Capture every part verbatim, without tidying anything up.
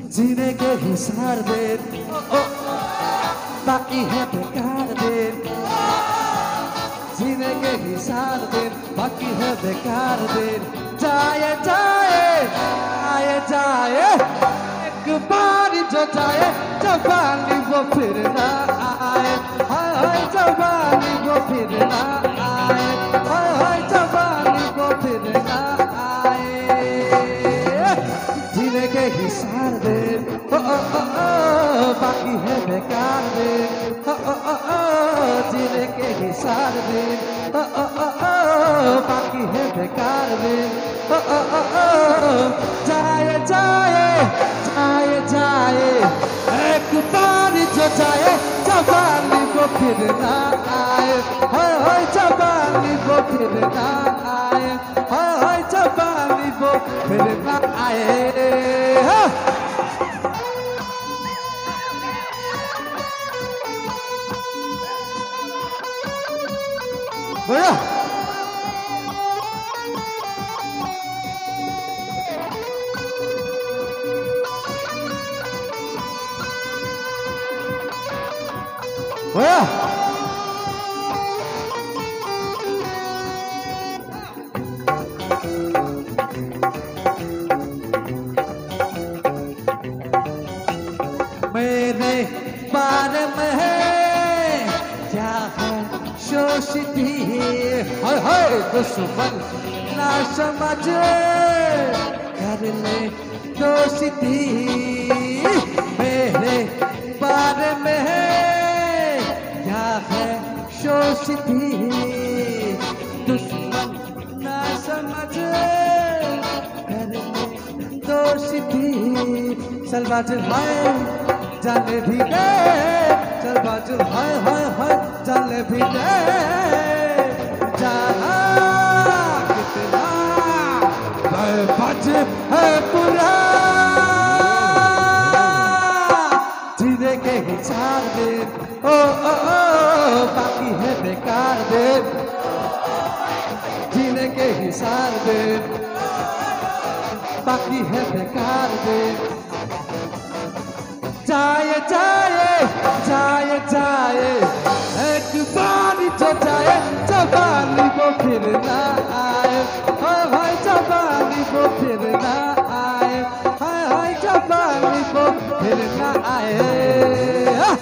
जीने के ही सार दिन बाकी है बेकार दिन, जीने के ही सार दिन बाकी है बेकार दिन। जाए जाए जाए जाए एक बार जो जाए जवानी वो फिर ना आए, हाय हाय जवानी वो फिर ना आए, हाय हाय जवानी वो फिर ना आए। जीने के ही सार दिन ओ ओ ओ ओ बाकी है बेकार दिन, ओ ओ ओ ओ जीने के ही सार दिन ओ ओ ओ ओ बाकी है बेकार दिन, ओ ओ ओ ओ जाए जाए जाए जाए एक बार जो जाए जवानी वो फिर ना आए, हाय हाय जवानी वो फिर ना आए, हाय हाय जवानी वो फिर ना आए। बढ़िया बढ़िया मेरे बारे में है क्या है शोषिती, हाय हाय दुश्मन ना समझ कर ले दोस्ती। मेरे बारे में है क्या है शोषिती, दुश्मन ना समझ कर ले दोस्ती। चल बाजू हाय जाने भी दे, चल बाजू हाय हाय हाय जाने भी दे। जाना कितना बच है पूरा, जीने के ही चार दिन ओ ओ ओ बाकी है बेकार दिन, जीने के ही चार दिन बाकी है बेकार दिन। जाए जाए जाए जाए एक बार जो जाए जवानी वो फिर ना आए, हाय हाय जवानी वो फिर ना आए, हाय हाय जवानी वो फिर ना आए।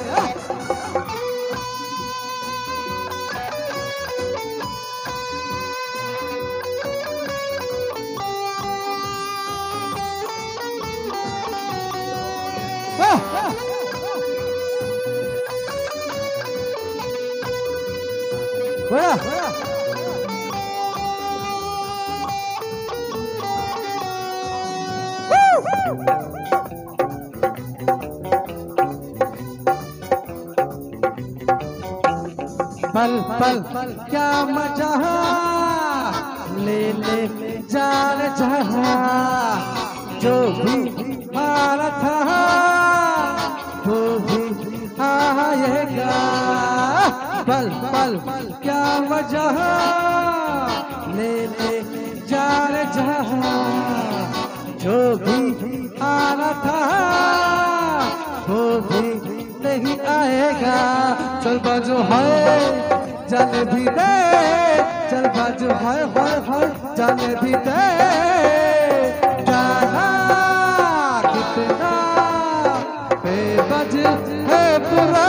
बढ़िया पल पल क्या मजा ले ले जान जहा, जो भी हारा था वो भी आएगा। पल पल क्या वजह ले ले जान जहा, जो भी आना था वो भी नहीं आएगा। चल बाजू है जाने भी दे, चल बाजू है है है जाने भी दे। जाना कितना बेवज है पूरा,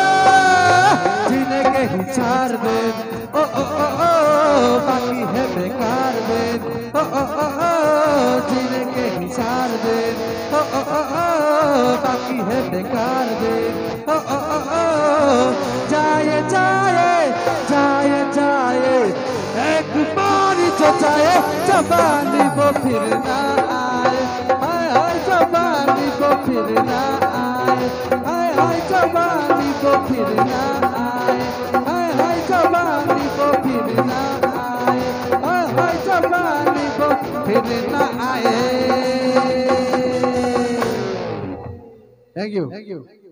जीने के ही चार दिन ओ ओ ओ ओ बाकी है बेकार दिन, ओ ओ ओ ओ जीने के ही चार दिन ओ ओ ओ ओ बाकी है बेकार दिन, ओ ओ ओ ओ जाए जाए जाए जाए एक बार जो जाए जवानी वो फिर ना आए, हाय हाय जवानी वो फिर ना आए, हाय हाय जवानी वो फिर ना आए, हाय हाय जवानी वो फिर ना आए, हाय हाय जवानी वो फिर ना आए। Thank you thank you.